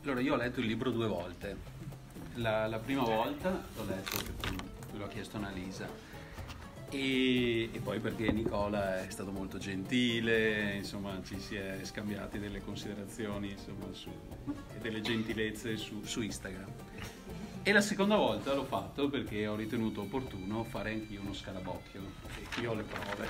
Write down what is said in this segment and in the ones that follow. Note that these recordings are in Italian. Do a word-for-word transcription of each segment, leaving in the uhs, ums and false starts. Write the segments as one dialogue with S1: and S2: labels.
S1: Allora, io ho letto il libro due volte. La, la prima volta l'ho letto perché me l'ho chiesto Annalisa e, e poi perché Nicola è stato molto gentile, insomma ci si è scambiati delle considerazioni, insomma, su, e delle gentilezze su, su Instagram. E la seconda volta l'ho fatto perché ho ritenuto opportuno fare anch'io uno scarabocchio e qui ho le prove.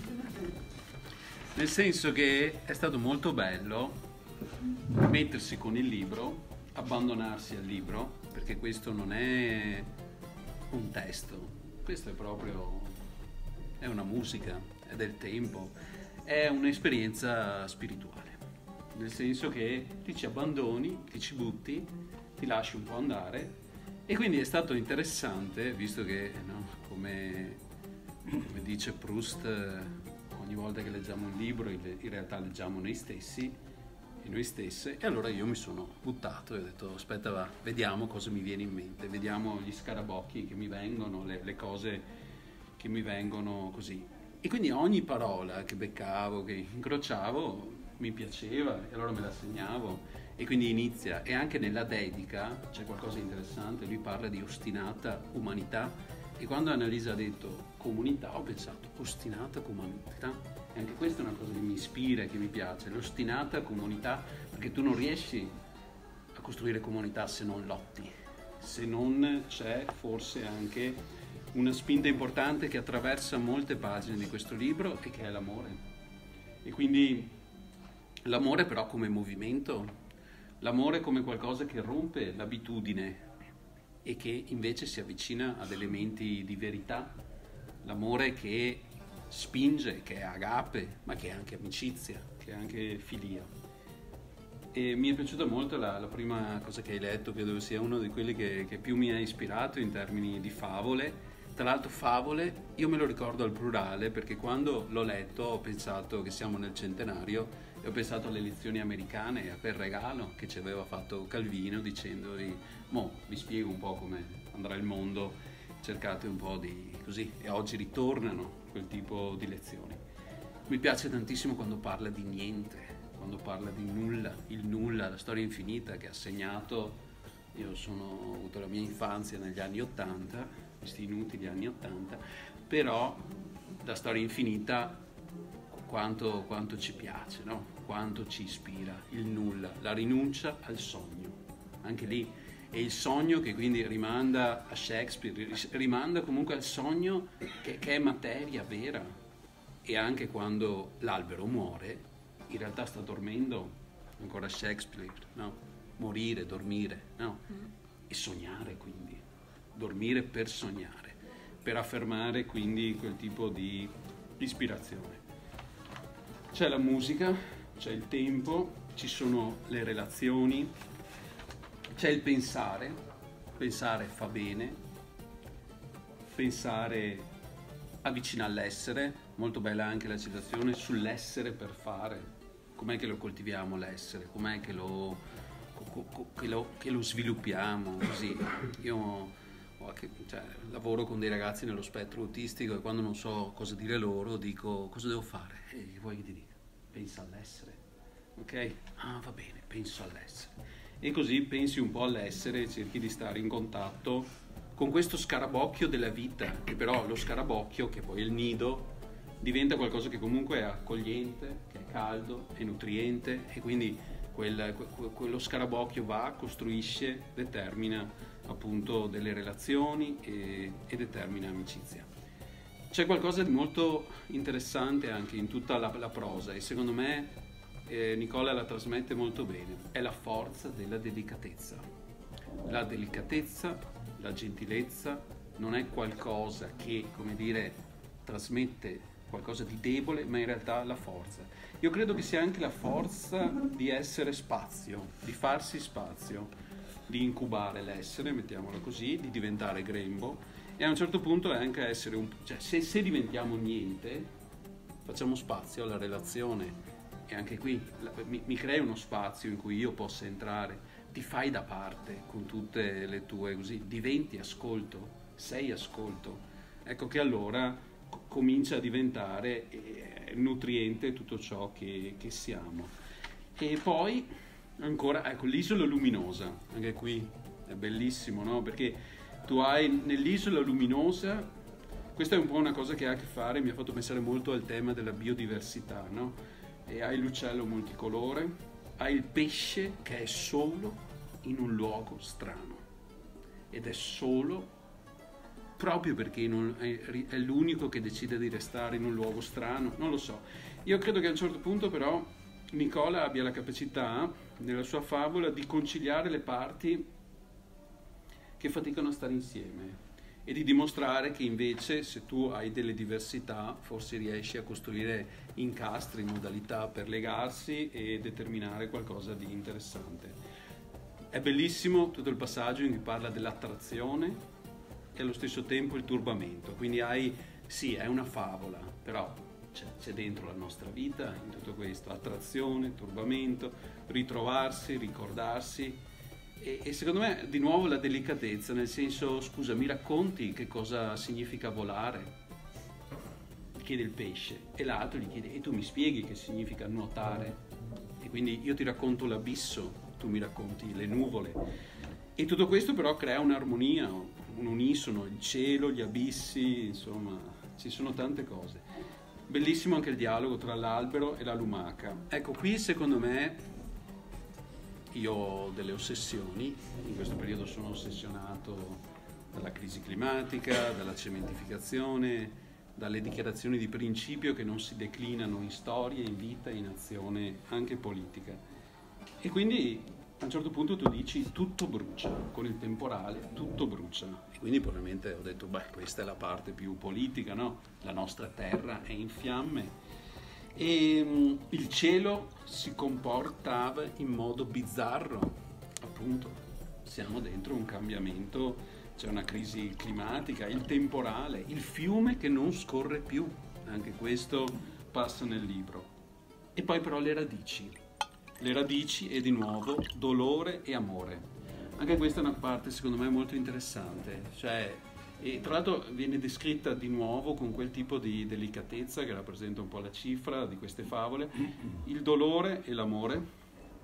S1: Nel senso che è stato molto bello mettersi con il libro, abbandonarsi al libro, perché questo non è un testo, questo è proprio, è una musica, è del tempo, è un'esperienza spirituale, nel senso che ti ci abbandoni, ti ci butti, ti lasci un po' andare, e quindi è stato interessante, visto che, no, come, come dice Proust, ogni volta che leggiamo un libro in realtà leggiamo noi stessi, noi stesse, e allora io mi sono buttato e ho detto aspetta, va, vediamo cosa mi viene in mente, vediamo gli scarabocchi che mi vengono, le, le cose che mi vengono così, e quindi ogni parola che beccavo, che incrociavo mi piaceva e allora me la segnavo, e quindi inizia, e anche nella dedica c'è qualcosa di interessante, lui parla di ostinata umanità, e quando Annalisa ha detto comunità ho pensato ostinata comunità. E anche questa è una cosa che mi ispira e che mi piace, l'ostinata comunità, perché tu non riesci a costruire comunità se non lotti, se non c'è forse anche una spinta importante che attraversa molte pagine di questo libro e che è l'amore. E quindi l'amore però come movimento, l'amore come qualcosa che rompe l'abitudine e che invece si avvicina ad elementi di verità, l'amore che spinge, che è agape, ma che è anche amicizia, che è anche filia. E mi è piaciuta molto la, la prima cosa che hai letto, credo sia uno di quelli che, che più mi ha ispirato in termini di favole. Tra l'altro favole, io me lo ricordo al plurale, perché quando l'ho letto ho pensato che siamo nel centenario e ho pensato alle lezioni americane, a quel regalo che ci aveva fatto Calvino dicendovi mo vi spiego un po' come andrà il mondo, cercate un po' di così, e oggi ritornano quel tipo di lezioni. Mi piace tantissimo quando parla di niente, quando parla di nulla, il nulla, la storia infinita che ha segnato. Io sono, ho avuto la mia infanzia negli anni ottanta, questi inutili anni ottanta, però la storia infinita quanto, quanto ci piace, no? Quanto ci ispira, il nulla, la rinuncia al sogno, anche lì. E il sogno che quindi rimanda a Shakespeare, rimanda comunque al sogno che, che è materia vera, e anche quando l'albero muore, in realtà sta dormendo, ancora Shakespeare, no? Morire, dormire, no? E sognare quindi, dormire per sognare, per affermare quindi quel tipo di ispirazione. C'è la musica, c'è il tempo, ci sono le relazioni, c'è il pensare, pensare fa bene, pensare avvicina all'essere, molto bella anche la citazione sull'essere per fare, com'è che lo coltiviamo l'essere, com'è che lo, che lo, che lo sviluppiamo, così. Io ho, cioè, lavoro con dei ragazzi nello spettro autistico e quando non so cosa dire loro dico cosa devo fare? E vuoi che ti dica? Pensa all'essere, ok? Ah, va bene, penso all'essere. E così pensi un po' all'essere e cerchi di stare in contatto con questo scarabocchio della vita, che però lo scarabocchio, che poi è il nido, diventa qualcosa che comunque è accogliente, che è caldo, è nutriente, e quindi quel, que, quello scarabocchio va, costruisce, determina appunto delle relazioni e, e determina amicizia. C'è qualcosa di molto interessante anche in tutta la, la prosa, e secondo me Eh, Nicola la trasmette molto bene, è la forza della delicatezza. La delicatezza, la gentilezza non è qualcosa che, come dire, trasmette qualcosa di debole, ma in realtà la forza. Io credo che sia anche la forza di essere spazio, di farsi spazio, di incubare l'essere, mettiamolo così, di diventare grembo, e a un certo punto è anche essere un... cioè se, se diventiamo niente, facciamo spazio alla relazione. E anche qui mi, mi crei uno spazio in cui io possa entrare, ti fai da parte con tutte le tue così, diventi ascolto, sei ascolto. Ecco che allora co- comincia a diventare eh, nutriente tutto ciò che, che siamo. E poi Ancora, ecco, l'isola luminosa, anche qui è bellissimo, no? Perché tu hai nell'isola luminosa, questa è un po' una cosa che ha a che fare, mi ha fatto pensare molto al tema della biodiversità, no? E hai l'uccello multicolore, hai il pesce che è solo in un luogo strano, ed è solo proprio perché non è, è l'unico che decide di restare in un luogo strano, non lo so. Io credo che a un certo punto però Nicola abbia la capacità, nella sua favola, di conciliare le parti che faticano a stare insieme e di dimostrare che invece, se tu hai delle diversità, forse riesci a costruire incastri, modalità per legarsi e determinare qualcosa di interessante. È bellissimo tutto il passaggio in cui parla dell'attrazione e allo stesso tempo il turbamento, quindi hai, sì, è una favola, però c'è, c'è dentro la nostra vita in tutto questo, attrazione, turbamento, ritrovarsi, ricordarsi e, e secondo me di nuovo la delicatezza, nel senso, scusa, mi racconti che cosa significa volare? Chiede il pesce e l'altro gli chiede, e tu mi spieghi che significa nuotare? E quindi io ti racconto l'abisso, tu mi racconti le nuvole. E tutto questo però crea un'armonia, un unisono, il cielo, gli abissi, insomma, ci sono tante cose. Bellissimo anche il dialogo tra l'albero e la lumaca. Ecco, qui secondo me io ho delle ossessioni, in questo periodo sono ossessionato dalla crisi climatica, dalla cementificazione, dalle dichiarazioni di principio che non si declinano in storia, in vita, in azione anche politica. E quindi a un certo punto tu dici tutto brucia, con il temporale tutto brucia. E quindi probabilmente ho detto, beh, questa è la parte più politica, no? La nostra terra è in fiamme. E um, il cielo si comportava in modo bizzarro, appunto, siamo dentro un cambiamento, c'è una crisi climatica, il temporale, il fiume che non scorre più, anche questo passa nel libro. E poi però le radici, le radici e di nuovo dolore e amore. Anche questa è una parte secondo me molto interessante, cioè, e tra l'altro viene descritta di nuovo con quel tipo di delicatezza che rappresenta un po' la cifra di queste favole, il dolore e l'amore.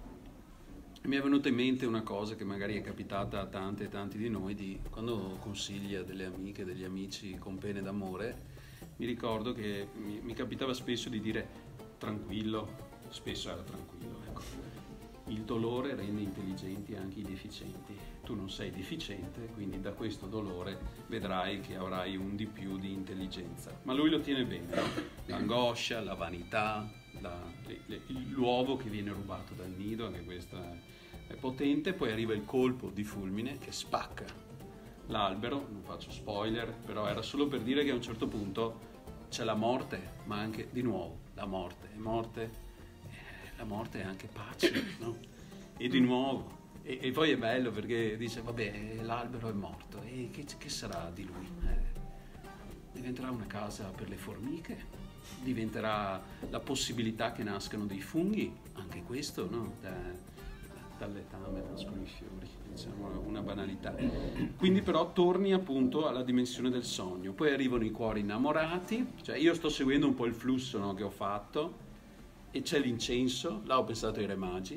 S1: Mi è venuta in mente una cosa che magari è capitata a tante e tanti di noi, di quando consigli a delle amiche, degli amici con pene d'amore, mi ricordo che mi, mi capitava spesso di dire tranquillo, spesso era tranquillo, ecco. Il dolore rende intelligenti anche i deficienti. Tu non sei deficiente, quindi da questo dolore vedrai che avrai un di più di intelligenza. Ma lui lo tiene bene, no? L'angoscia, la vanità, la, le, le, l'uovo che viene rubato dal nido, anche questo è, è potente. Poi arriva il colpo di fulmine che spacca l'albero, non faccio spoiler, però era solo per dire che a un certo punto c'è la morte, ma anche di nuovo la morte. E morte, la morte è anche pace, no? E di nuovo. E, e poi è bello perché dice, vabbè, l'albero è morto, e che, che sarà di lui? Eh, diventerà una casa per le formiche? Diventerà la possibilità che nascano dei funghi? Anche questo, no? Da, dal letame nascono i fiori, diciamo una banalità. Quindi però torni appunto alla dimensione del sogno. Poi arrivano i cuori innamorati, cioè io sto seguendo un po' il flusso, no, che ho fatto, e c'è l'incenso, là ho pensato ai Re Magi,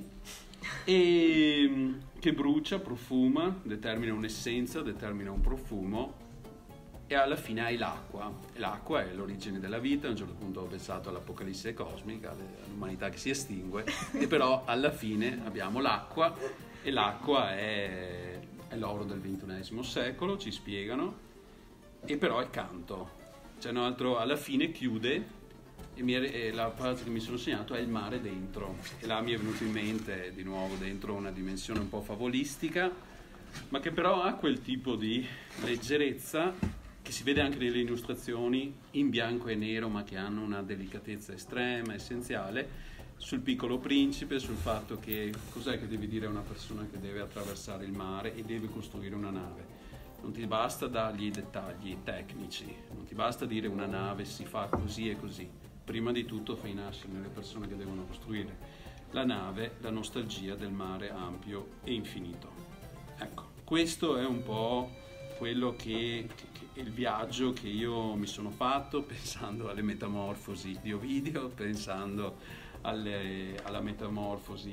S1: e che brucia, profuma, determina un'essenza, determina un profumo, e alla fine hai l'acqua. E l'acqua è l'origine della vita. A un certo punto ho pensato all'apocalisse cosmica, all'umanità che si estingue, e però alla fine abbiamo l'acqua, e l'acqua è, è l'oro del ventunesimo secolo, ci spiegano, e però è canto. C'è un altro, alla fine chiude, e, mi è, e la parte che mi sono segnato è il mare dentro, e là mi è venuto in mente di nuovo dentro una dimensione un po' favolistica, ma che però ha quel tipo di leggerezza che si vede anche nelle illustrazioni in bianco e nero, ma che hanno una delicatezza estrema, essenziale, sul piccolo principe, sul fatto che cos'è che devi dire a una persona che deve attraversare il mare e deve costruire una nave. Non ti basta dargli i dettagli tecnici, non ti basta dire una nave si fa così e così. Prima di tutto fai nascere nelle persone che devono costruire la nave la nostalgia del mare ampio e infinito. Ecco, questo è un po' quello che, che, che il viaggio che io mi sono fatto pensando alle metamorfosi di Ovidio, pensando alle, alla metamorfosi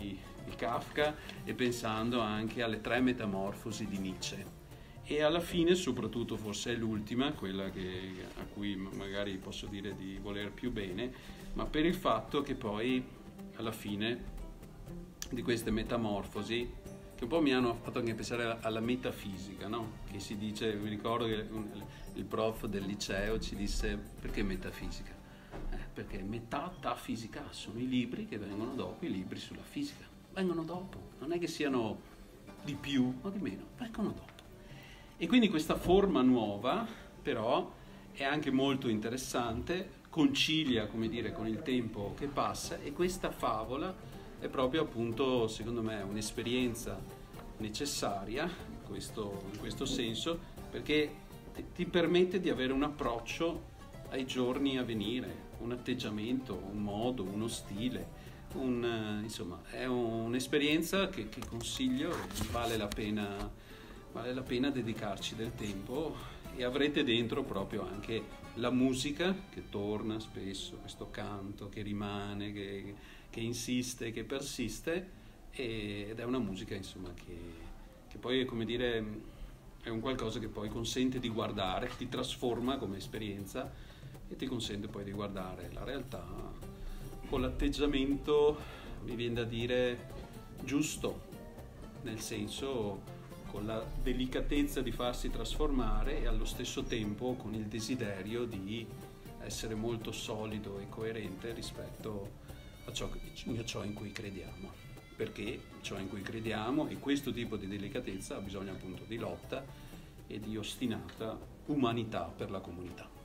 S1: di Kafka e pensando anche alle tre metamorfosi di Nietzsche. E alla fine, soprattutto forse è l'ultima, quella che, a cui magari posso dire di voler più bene, ma per il fatto che poi alla fine di queste metamorfosi, che un po' mi hanno fatto anche pensare alla metafisica, no? Che si dice, mi ricordo che il prof del liceo ci disse: perché metafisica? Eh, perché metafisica sono i libri che vengono dopo, i libri sulla fisica, vengono dopo, non è che siano di più o di meno, vengono dopo. E quindi questa forma nuova, però, è anche molto interessante, concilia, come dire, con il tempo che passa, e questa favola è proprio, appunto, secondo me, un'esperienza necessaria in questo, in questo senso, perché ti, ti permette di avere un approccio ai giorni a venire, un atteggiamento, un modo, uno stile, un, insomma, è un'esperienza che, che consiglio, vale la pena. Vale la pena dedicarci del tempo, e avrete dentro proprio anche la musica che torna spesso, questo canto che rimane, che, che insiste, che persiste, ed è una musica, insomma, che, che poi è, come dire, è un qualcosa che poi consente di guardare, ti trasforma come esperienza e ti consente poi di guardare la realtà con l'atteggiamento, mi viene da dire, giusto, nel senso, con la delicatezza di farsi trasformare e allo stesso tempo con il desiderio di essere molto solido e coerente rispetto a ciò, a ciò in cui crediamo. Perché ciò in cui crediamo, e questo tipo di delicatezza, ha bisogno appunto di lotta e di ostinata umanità per la comunità.